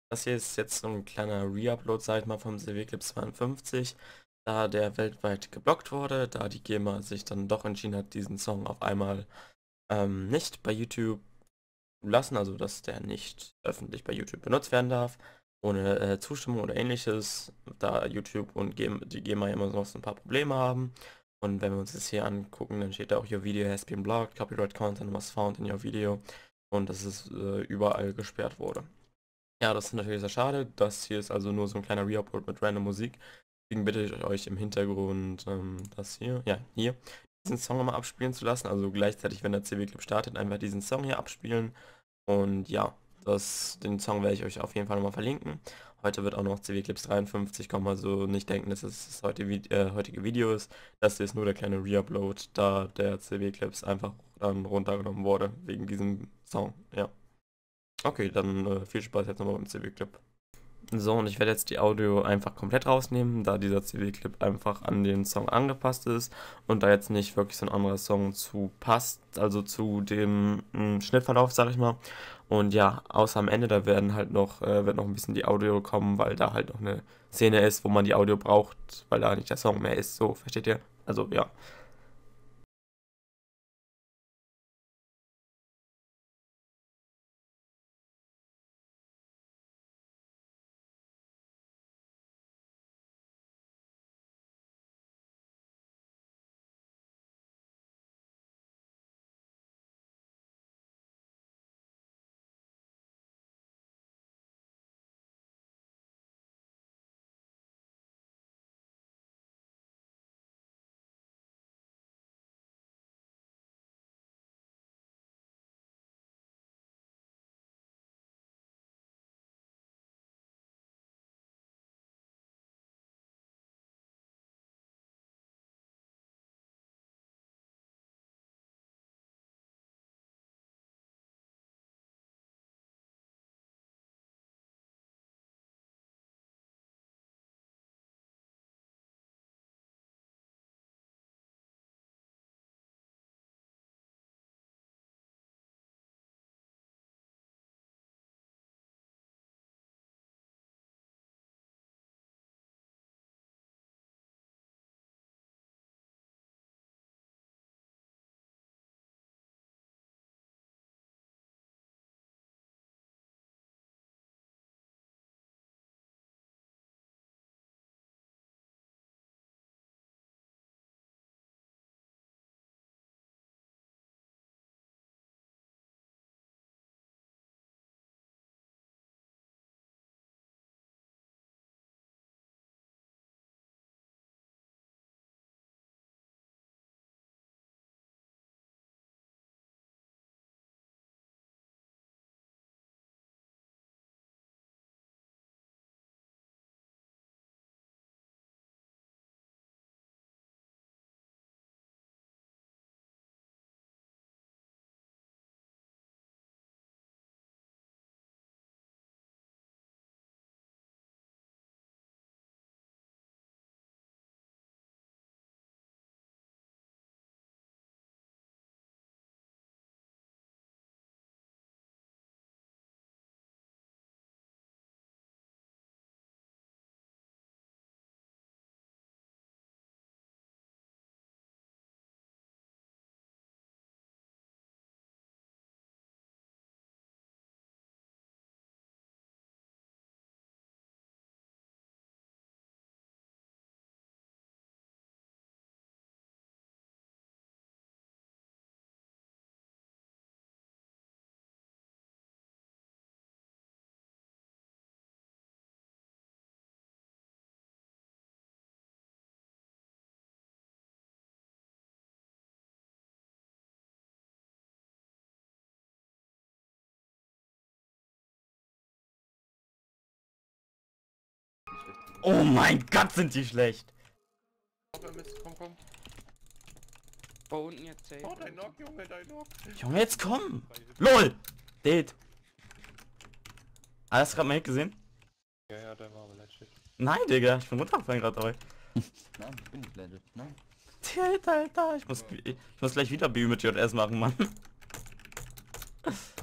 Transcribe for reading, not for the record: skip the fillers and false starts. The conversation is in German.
Das hier ist jetzt so ein kleiner Reupload, sag ich mal, vom CW-Clip 52, da der weltweit geblockt wurde, da die GEMA sich dann doch entschieden hat, diesen Song auf einmal nicht bei YouTube zu lassen, also dass der nicht öffentlich bei YouTube benutzt werden darf, ohne Zustimmung oder ähnliches, da YouTube und die GEMA immer noch so ein paar Probleme haben. Und wenn wir uns das hier angucken, dann steht da auch, your video has been blocked, copyright content was found in your video, und dass es überall gesperrt wurde. Ja, das ist natürlich sehr schade. Das hier ist also nur so ein kleiner Reupload mit random Musik. Deswegen bitte ich euch im Hintergrund das hier, ja, hier, diesen Song nochmal abspielen zu lassen. Also gleichzeitig, wenn der CW-Clip startet, einfach diesen Song hier abspielen. Und ja, den Song werde ich euch auf jeden Fall nochmal verlinken. Heute wird auch noch CW-Clips 53 kommen, also nicht denken, dass es das heutige Video ist. Das hier ist nur der kleine Reupload, da der CW-Clips einfach dann runtergenommen wurde, wegen diesem Song, ja. Okay, dann viel Spaß jetzt nochmal beim CW-Clip. So, und ich werde jetzt die Audio einfach komplett rausnehmen, da dieser CW-Clip einfach an den Song angepasst ist und da jetzt nicht wirklich so ein anderer Song zu passt, also zu dem Schnittverlauf, sag ich mal. Und ja, außer am Ende, da wird noch ein bisschen die Audio kommen, weil da halt noch eine Szene ist, wo man die Audio braucht, weil da nicht der Song mehr ist, so, versteht ihr? Also, ja. Oh mein Gott, sind die schlecht! Komm, komm. Oh, unten jetzt safe. Oh, dein Knock, Junge, dein Knock. Junge, jetzt komm! LOL! Date! Hast du gerade mal Hit gesehen? Ja, der war aber legit. Nein, Digga, ich bin runtergefallen gerade dabei. Nein, ich bin nicht blended. Nein. Alter, ich muss gleich wieder B mit JS machen, Mann.